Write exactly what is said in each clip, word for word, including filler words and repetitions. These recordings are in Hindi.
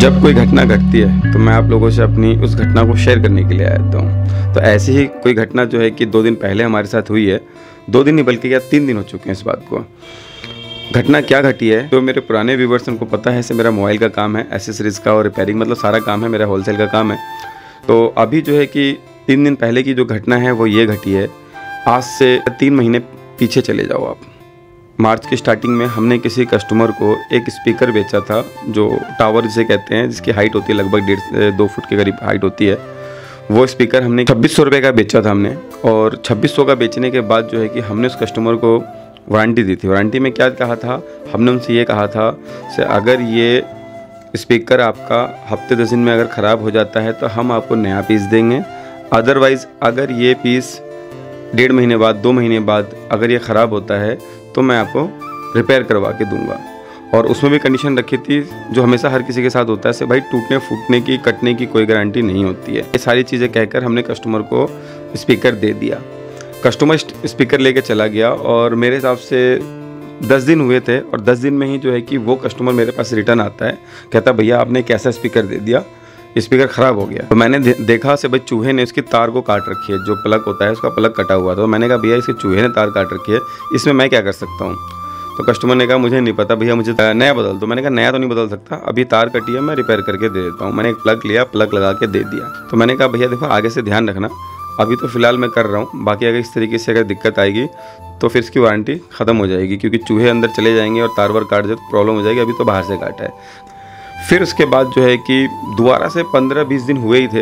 जब कोई घटना घटती है तो मैं आप लोगों से अपनी उस घटना को शेयर करने के लिए आता हूँ। तो ऐसी ही कोई घटना जो है कि दो दिन पहले हमारे साथ हुई है। दो दिन नहीं बल्कि क्या तीन दिन हो चुके हैं इस बात को। घटना क्या घटी है तो मेरे पुराने व्यूवर्स उनको पता है, से मेरा मोबाइल का काम है, एसेसरीज़ का और रिपेयरिंग, मतलब सारा काम है, मेरा होलसेल का काम है। तो अभी जो है कि तीन दिन पहले की जो घटना है वो ये घटी है। आज से तीन महीने पीछे चले जाओ आप। मार्च की स्टार्टिंग में हमने किसी कस्टमर को एक स्पीकर बेचा था, जो टावर जिसे कहते हैं, जिसकी हाइट होती है लगभग डेढ़ दो फुट के करीब हाइट होती है। वो स्पीकर हमने छब्बीस सौ रुपये का बेचा था हमने। और छब्बीस सौ का बेचने के बाद जो है कि हमने उस कस्टमर को वारंटी दी थी। वारंटी में क्या कहा था, हमने उनसे ये कहा था से अगर ये स्पीकर आपका हफ्ते दस दिन में अगर ख़राब हो जाता है तो हम आपको नया पीस देंगे। अदरवाइज़ अगर ये पीस डेढ़ महीने बाद, दो महीने बाद अगर ये ख़राब होता है तो मैं आपको रिपेयर करवा के दूंगा। और उसमें भी कंडीशन रखी थी जो हमेशा हर किसी के साथ होता है, से भाई टूटने फूटने की, कटने की कोई गारंटी नहीं होती है। ये सारी चीज़ें कहकर हमने कस्टमर को स्पीकर दे दिया। कस्टमर स्पीकर लेके चला गया और मेरे हिसाब से दस दिन हुए थे और दस दिन में ही जो है कि वो कस्टमर मेरे पास रिटर्न आता है, कहता भैया आपने कैसा स्पीकर दे दिया, स्पीकर ख़राब हो गया। तो मैंने दे, देखा से भाई चूहे ने उसकी तार को काट रखी है, जो प्लग होता है उसका प्लग कटा हुआ था। तो मैंने कहा भैया इसके चूहे ने तार काट रखी है, इसमें मैं क्या कर सकता हूँ। तो कस्टमर ने कहा मुझे नहीं पता भैया, मुझे नया बदल दो। मैंने कहा नया तो नहीं बदल सकता, अभी तार कटी है, मैं रिपेयर करके दे देता हूँ। मैंने एक प्लग लिया, प्लग लगा के दे दिया। तो मैंने कहा भैया देखो आगे से ध्यान रखना, अभी तो फ़िलहाल मैं कर रहा हूँ, बाकी अगर इस तरीके से अगर दिक्कत आएगी तो फिर इसकी वारंटी ख़त्म हो जाएगी, क्योंकि चूहे अंदर चले जाएंगे और तार वार काट जाए तो प्रॉब्लम हो जाएगी। अभी तो बाहर से काटा है। फिर उसके बाद जो है कि दोबारा से पंद्रह बीस दिन हुए ही थे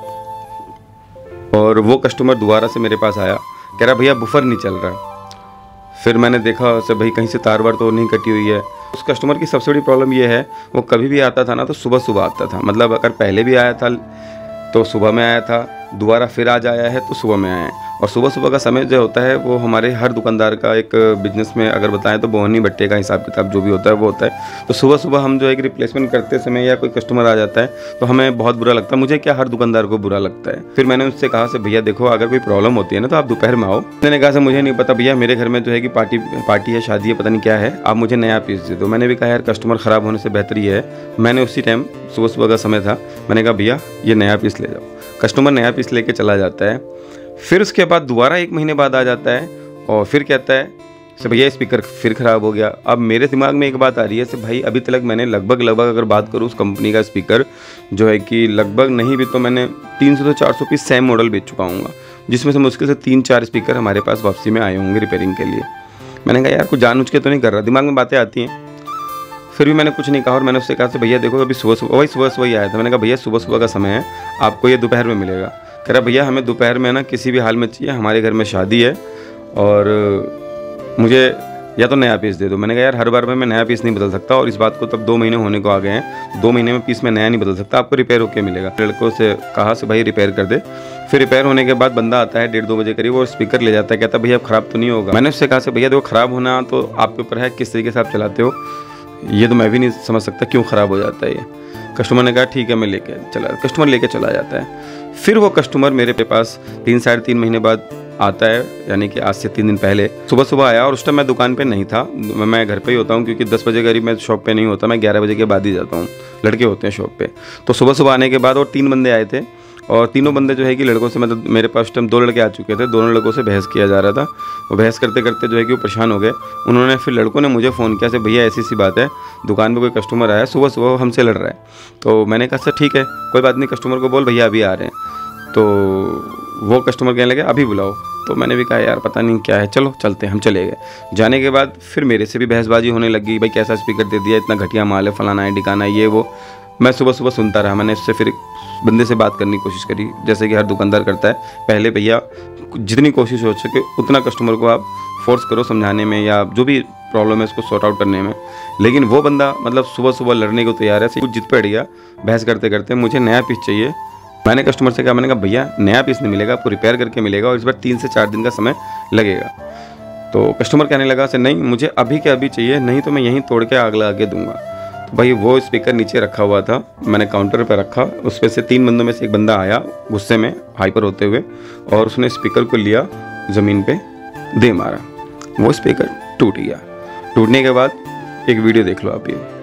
और वो कस्टमर दोबारा से मेरे पास आया, कह रहा भैया बुफर नहीं चल रहा। फिर मैंने देखा से भाई कहीं से तार वार तो नहीं कटी हुई है। उस कस्टमर की सबसे बड़ी प्रॉब्लम ये है, वो कभी भी आता था ना तो सुबह सुबह आता था, मतलब अगर पहले भी आया था तो सुबह में आया था, दोबारा फिर आज आया है तो सुबह में आया है। और सुबह सुबह का समय जो होता है वो हमारे हर दुकानदार का एक बिजनेस में अगर बताएं तो बोहनी बट्टे का हिसाब किताब जो भी होता है वो होता है। तो सुबह सुबह हम जो है कि रिप्लेसमेंट करते समय या कोई कस्टमर आ जाता है तो हमें बहुत बुरा लगता है। मुझे क्या, हर दुकानदार को बुरा लगता है। फिर मैंने उससे कहा से भैया देखो अगर कोई प्रॉब्लम होती है ना तो आप दोपहर में आओ। मैंने कहा से मुझे नहीं पता भैया, मेरे घर में जो है कि पार्टी पार्टी है, शादी है, पता नहीं क्या है, आप मुझे नया पीस दे दो। मैंने भी कहा यार कस्टमर ख़राब होने से बेहतर ये है। मैंने उसी टाइम सुबह सुबह का समय था, मैंने कहा भैया ये नया पीस ले जाओ। कस्टमर नया पीस लेके चला जाता है। फिर उसके बाद दोबारा एक महीने बाद आ जाता है और फिर कहता है से भैया स्पीकर फिर ख़राब हो गया। अब मेरे दिमाग में एक बात आ रही है से भाई अभी तक मैंने लगभग लगभग अगर बात करूँ उस कंपनी का स्पीकर जो है कि लगभग नहीं भी तो मैंने तीन सौ से चार सौ पीस सेम मॉडल बेच चुका हूँ, जिसमें से मुश्किल से तीन चार स्पीकर हमारे पास वापसी में आए होंगे रिपेयरिंग के लिए। मैंने कहा यार कुछ जानबूझ के तो नहीं कर रहा, दिमाग में बातें आती हैं। फिर भी मैंने कुछ नहीं कहा और मैंने उससे कहा से भैया देखो अभी सुबह सुबह वही सुबह सुबह ही आया था। मैंने कहा भैया सुबह सुबह का समय है, आपको ये दोपहर में मिलेगा। कह रहा भैया हमें दोपहर में ना किसी भी हाल में चाहिए, हमारे घर में शादी है और मुझे या तो नया पीस दे दो। मैंने कहा यार हर बार में मैं नया पीस नहीं बदल सकता और इस बात को तब दो महीने होने को आ गए हैं, दो महीने में पीस में नया नहीं बदल सकता, आपको रिपेयर होके मिलेगा। लड़कों से कहा से भाई रिपेयर कर दे। फिर रिपेयर होने के बाद बंदा आता है डेढ़ दो बजे करीब, वो स्पीकर ले जाता है, कहता भैया अब ख़राब तो नहीं होगा। मैंने उससे कहा से भैया देखो ख़राब होना तो आपके ऊपर है, किस तरीके से आप चलाते हो ये तो मैं भी नहीं समझ सकता क्यों ख़राब हो जाता है ये। कस्टमर ने कहा ठीक है मैं लेके चला, कस्टमर लेके चला जाता है। फिर वो कस्टमर मेरे पास तीन साढ़े तीन महीने बाद आता है, यानी कि आज से तीन दिन पहले सुबह सुबह आया। और उस टाइम मैं दुकान पे नहीं था, मैं घर पे ही होता हूँ, क्योंकि दस बजे करीब मैं शॉप पे नहीं होता, मैं ग्यारह बजे के बाद ही जाता हूँ, लड़के होते हैं शॉप पे। तो सुबह सुबह आने के बाद और तीन बंदे आए थे और तीनों बंदे जो है कि लड़कों से, मतलब मेरे पास टाइम दो लड़के आ चुके थे, दोनों लड़कों से बहस किया जा रहा था। वो बहस करते करते जो है कि वो परेशान हो गए। उन्होंने फिर लड़कों ने मुझे फ़ोन किया से भैया ऐसी सी बात है, दुकान पे कोई कस्टमर आया सुबह सुबह हमसे लड़ रहा है। तो मैंने कहा सर ठीक है कोई बात नहीं, कस्टमर को बोल भैया अभी आ रहे हैं। तो वो कस्टमर कहने लगे अभी बुलाओ। तो मैंने भी कहा यार पता नहीं क्या है, चलो चलते हैं। हम चले गए। जाने के बाद फिर मेरे से भी बहसबाजी होने लगी, भाई कैसा स्पीकर दे दिया, इतना घटिया माल है, फलाना है ढिकाना है ये वो। मैं सुबह सुबह सुनता रहा। मैंने उससे फिर बंदे से बात करने की कोशिश करी, जैसे कि हर दुकानदार करता है। पहले भैया जितनी कोशिश हो सके उतना कस्टमर को आप फोर्स करो समझाने में या जो भी प्रॉब्लम है उसको सॉर्ट आउट करने में। लेकिन वो बंदा मतलब सुबह सुबह लड़ने को तैयार है, कुछ जिद पड़ गया बहस करते करते, मुझे नया पीस चाहिए। मैंने कस्टमर से कहा, मैंने कहा भैया नया पीस नहीं मिलेगा, आपको रिपेयर करके मिलेगा और इस बार तीन से चार दिन का समय लगेगा। तो कस्टमर कहने लगा से नहीं मुझे अभी के अभी चाहिए, नहीं तो मैं यहीं तोड़ के आग लगा के दूंगा। तो भाई वो स्पीकर नीचे रखा हुआ था, मैंने काउंटर पर रखा, उस पर से तीन बंदों में से एक बंदा आया गुस्से में हाइपर होते हुए और उसने स्पीकर को लिया ज़मीन पे दे मारा। वो स्पीकर टूट गया। टूटने के बाद एक वीडियो देख लो आप ये।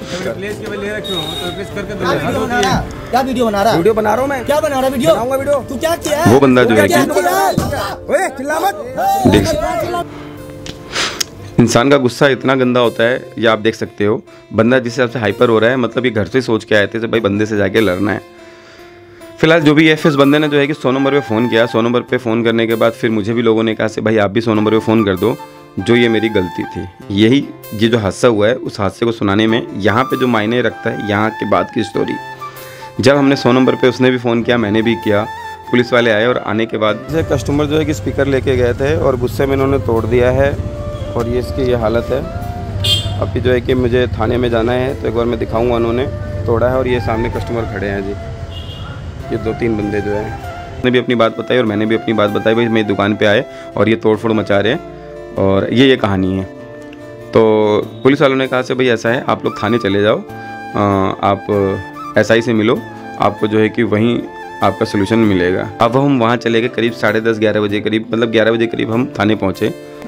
क्या वीडियो बना रहा है? वीडियो बना रहा हूँ मैं। क्या बना रहा है वीडियो? बनाऊंगा वीडियो। तू क्या किया है? वो बंदा जो है कि ओए चिल्ला मत। देख इंसान का गुस्सा इतना गंदा होता है, ये आप देख सकते हो। बंदा जिस हिसाब से हाइपर हो रहा है, मतलब ये घर से सोच के आए थे भाई बंदे से जाके लड़ना है। फिलहाल जो भी है, फिर इस बंदे ने जो है कि सौ नंबर पे फ़ोन किया। सौ नंबर पे फ़ोन करने के बाद फिर मुझे भी लोगों ने कहा से भाई आप भी सौ नंबर पे फ़ोन कर दो, जो ये मेरी गलती थी। यही ये जो हादसा हुआ है, उस हादसे को सुनाने में यहाँ पे जो मायने रखता है, यहाँ के बाद की स्टोरी। जब हमने सौ नंबर पे, उसने भी फ़ोन किया, मैंने भी किया, पुलिस वाले आए और आने के बाद जैसे कस्टमर जो है कि स्पीकर लेके गए थे और गुस्से में इन्होंने तोड़ दिया है और ये इसकी ये हालत है। अभी जो है कि मुझे थाने में जाना है, तो एक बार मैं दिखाऊँगा। उन्होंने तोड़ा है और ये सामने कस्टमर खड़े हैं जी, ये दो तीन बंदे जो हैं। उन्होंने भी अपनी बात बताई और मैंने भी अपनी बात बताई, भाई मेरी दुकान पे आए और ये तोड़ फोड़ मचा रहे हैं और ये ये कहानी है। तो पुलिस वालों ने कहा से भाई ऐसा है, आप लोग थाने चले जाओ, आप एसआई से मिलो, आपको जो है कि वहीं आपका सोल्यूशन मिलेगा। अब हम वहाँ चले गए करीब साढ़े दस ग्यारह बजे करीब, मतलब ग्यारह बजे करीब हम थाने पहुँचे।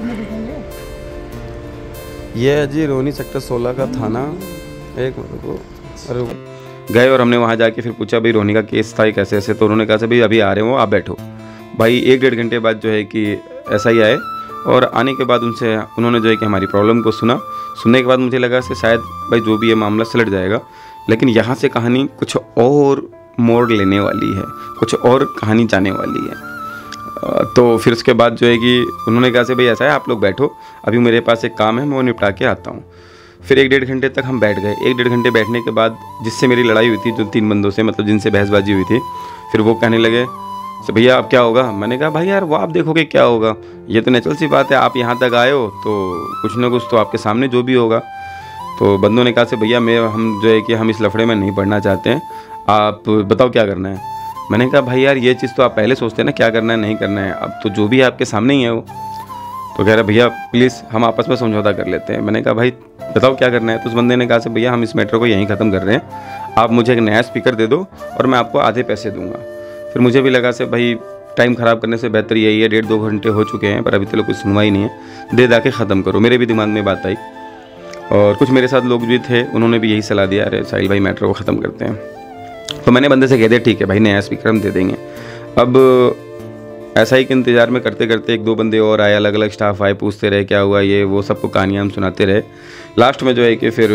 ये है जी रोहिणी सेक्टर सोलह का थाना। एक मिनट को अरे गए और हमने वहाँ जाके फिर पूछा भाई रोहिणी का केस था कैसे ऐसे, तो उन्होंने कहा से भाई अभी आ रहे हो, आप बैठो। भाई एक डेढ़ घंटे बाद जो है कि एसआई आए और आने के बाद उनसे उन्होंने जो है कि हमारी प्रॉब्लम को सुना। सुनने के बाद मुझे लगा से शायद भाई जो भी ये मामला सुलझ जाएगा, लेकिन यहाँ से कहानी कुछ और मोड़ लेने वाली है, कुछ और कहानी जाने वाली है। तो फिर उसके बाद जो है कि उन्होंने कहा से भाई ऐसा है, आप लोग बैठो, अभी मेरे पास एक काम है, मैं वो निपटा के आता हूँ। फिर एक डेढ़ घंटे तक हम बैठ गए। एक डेढ़ घंटे बैठने के बाद जिससे मेरी लड़ाई हुई थी, जो तीन बंदों से, मतलब जिनसे बहसबाजी हुई थी, फिर वो कहने लगे तो भैया अब क्या होगा। मैंने कहा भाई यार वो आप देखोगे क्या होगा, ये तो नेचुरल सी बात है, आप यहाँ तक आए हो तो कुछ ना कुछ तो आपके सामने जो भी होगा। तो बंदों ने कहा से भैया मैं हम जो है कि हम इस लफड़े में नहीं पड़ना चाहते हैं, आप बताओ क्या करना है। मैंने कहा भाई यार ये चीज़ तो आप पहले सोचते हैं ना क्या करना है नहीं करना है, अब तो जो भी है आपके सामने ही है वो। तो कह रहा भैया प्लीज़ हम आपस में समझौता कर लेते हैं। मैंने कहा भाई बताओ क्या करना है। तो उस बंदे ने कहा से भैया हम इस मैटर को यहीं ख़त्म कर रहे हैं, आप मुझे एक नया स्पीकर दे दो और मैं आपको आधे पैसे दूंगा। फिर मुझे भी लगा से भाई टाइम ख़राब करने से बेहतर यही है, डेढ़ दो घंटे हो चुके हैं पर अभी तक कोई सुनवाई नहीं है, दे दा के ख़त्म करो। मेरे भी दिमाग में बात आई और कुछ मेरे साथ लोग भी थे, उन्होंने भी यही सलाह दिया, अरे साहिल भाई मैटर को ख़त्म करते हैं। तो मैंने बंदे से कह दिया ठीक है भाई नया स्पीकर हम दे देंगे। अब ऐसा ही के इंतज़ार में करते करते एक दो बंदे और आए, अलग अलग स्टाफ आए, पूछते रहे क्या हुआ ये वो, सबको कहानियाँ हम सुनाते रहे। लास्ट में जो है कि फिर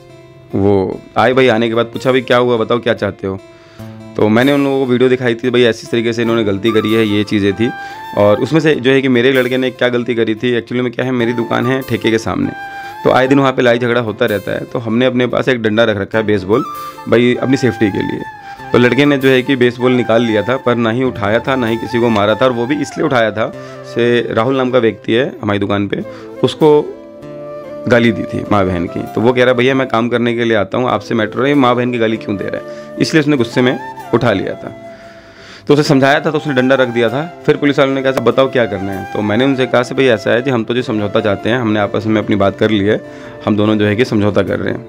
वो आए, भाई आने के बाद पूछा भाई क्या हुआ बताओ क्या चाहते हो। तो मैंने उन लोगों को वीडियो दिखाई थी, भाई ऐसी तरीके से इन्होंने गलती करी है, ये चीज़ें थी। और उसमें से जो है कि मेरे लड़के ने क्या गलती करी थी, एक्चुअली में क्या है, मेरी दुकान है ठेके के सामने, तो आए दिन वहाँ पे लड़ाई झगड़ा होता रहता है। तो हमने अपने पास एक डंडा रख रखा है बेसबॉल, भाई अपनी सेफ्टी के लिए। तो लड़के ने जो है कि बेसबॉल निकाल लिया था, पर ना ही उठाया था ना ही किसी को मारा था, और वो भी इसलिए उठाया था से राहुल नाम का व्यक्ति है हमारी दुकान पे, उसको गाली दी थी माँ बहन की। तो वो कह रहा भैया मैं काम करने के लिए आता हूँ, आपसे मैटर है, माँ बहन की गाली क्यों दे रहा है, इसलिए उसने गुस्से में उठा लिया था। तो उसे समझाया था तो उसने डंडा रख दिया था। फिर पुलिस वालों ने कहा बताओ क्या करना है। तो मैंने उनसे कहा से भाई ऐसा है कि हम तो जो समझौता चाहते हैं, हमने आपस में अपनी बात कर ली है, हम दोनों जो है कि समझौता कर रहे हैं।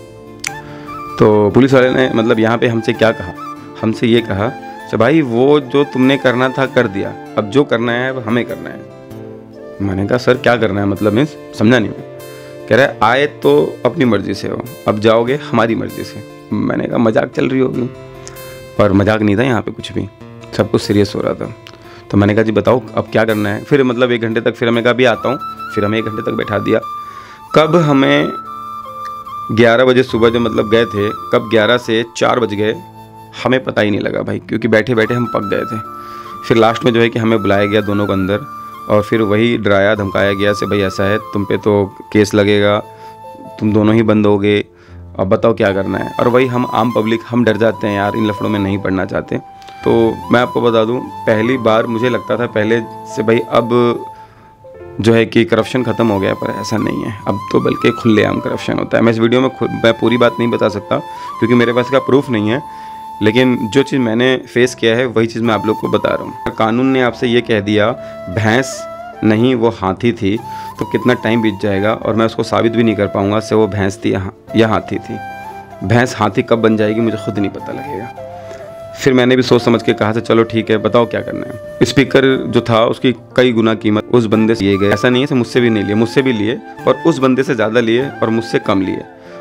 तो पुलिस वाले ने मतलब यहाँ पे हमसे क्या कहा, हमसे ये कहा कि भाई वो जो तुमने करना था कर दिया, अब जो करना है अब हमें करना है। मैंने कहा सर क्या करना है, मतलब मीन्स समझा नहीं मैं। कह रहा है आए तो अपनी मर्ज़ी से हो, अब जाओगे हमारी मर्ज़ी से। मैंने कहा मजाक चल रही होगी, पर मजाक नहीं था यहाँ पे कुछ भी, सब कुछ सीरियस हो रहा था। तो मैंने कहा जी बताओ अब क्या करना है। फिर मतलब एक घंटे तक फिर हमें कहा भी आता हूँ, फिर हमें एक घंटे तक बैठा दिया। कब हमें ग्यारह बजे सुबह जो मतलब गए थे, कब ग्यारह से चार बज गए हमें पता ही नहीं लगा भाई, क्योंकि बैठे बैठे हम पक गए थे। फिर लास्ट में जो है कि हमें बुलाया गया दोनों को अंदर, और फिर वही डराया धमकाया गया से भाई ऐसा है तुम पे तो केस लगेगा, तुम दोनों ही बंद होगे, अब बताओ क्या करना है। और वही हम आम पब्लिक हम डर जाते हैं यार, इन लफड़ों में नहीं पड़ना चाहते। तो मैं आपको बता दूं, पहली बार मुझे लगता था पहले से भाई अब जो है कि करप्शन ख़त्म हो गया, पर ऐसा नहीं है, अब तो बल्कि खुलेआम करप्शन होता है। मैं इस वीडियो में खुद मैं पूरी बात नहीं बता सकता क्योंकि मेरे पास का प्रूफ नहीं है, लेकिन जो चीज़ मैंने फेस किया है वही चीज़ मैं आप लोग को बता रहा हूँ। कानून ने आपसे ये कह दिया भैंस नहीं वो हाथी थी, तो कितना टाइम बीत जाएगा और मैं उसको साबित भी नहीं कर पाऊँगा से वो भैंस थी या हाथी थी। भैंस हाथी कब बन जाएगी मुझे खुद नहीं पता लगेगा। फिर मैंने भी सोच समझ के कहा था चलो ठीक है बताओ क्या करना है। स्पीकर जो था उसकी कई गुना कीमत उस बंदे से लिए गए, ऐसा नहीं है मुझसे भी नहीं लिए, मुझसे भी लिए और उस बंदे से ज़्यादा लिए और मुझसे कम लिए।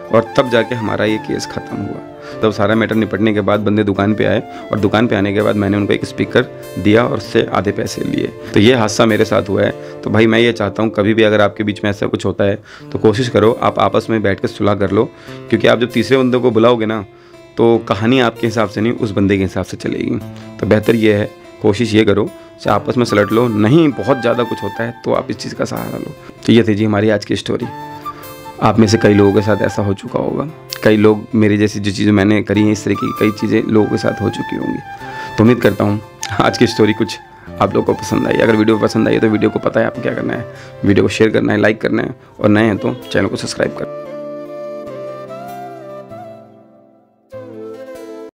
और तब जाके हमारा ये केस ख़त्म हुआ। तब सारा मैटर निपटने के बाद बंदे दुकान पे आए और दुकान पे आने के बाद मैंने उनको एक स्पीकर दिया और उससे आधे पैसे लिए। तो ये हादसा मेरे साथ हुआ है। तो भाई मैं ये चाहता हूँ कभी भी अगर आपके बीच में ऐसा कुछ होता है तो कोशिश करो आप आपस में बैठ कर सुलह कर लो, क्योंकि आप जब तीसरे बंदे को बुलाओगे ना तो कहानी आपके हिसाब से नहीं उस बंदे के हिसाब से चलेगी। तो बेहतर ये है, कोशिश ये करो कि आपस में सलट लो, नहीं बहुत ज़्यादा कुछ होता है तो आप इस चीज़ का सहारा लो। तो ये थी जी हमारी आज की स्टोरी। आप में से कई लोगों के साथ ऐसा हो चुका होगा, कई लोग मेरी जैसी जो चीज़ें मैंने करी हैं इस तरह की कई चीज़ें लोगों के साथ हो चुकी होंगी। तो उम्मीद करता हूँ आज की स्टोरी कुछ आप लोगों को पसंद आई। अगर वीडियो पसंद आई तो वीडियो को पता है आपको क्या करना है, वीडियो को शेयर करना है, लाइक करना है और नए हैं तो चैनल को सब्सक्राइब करना है।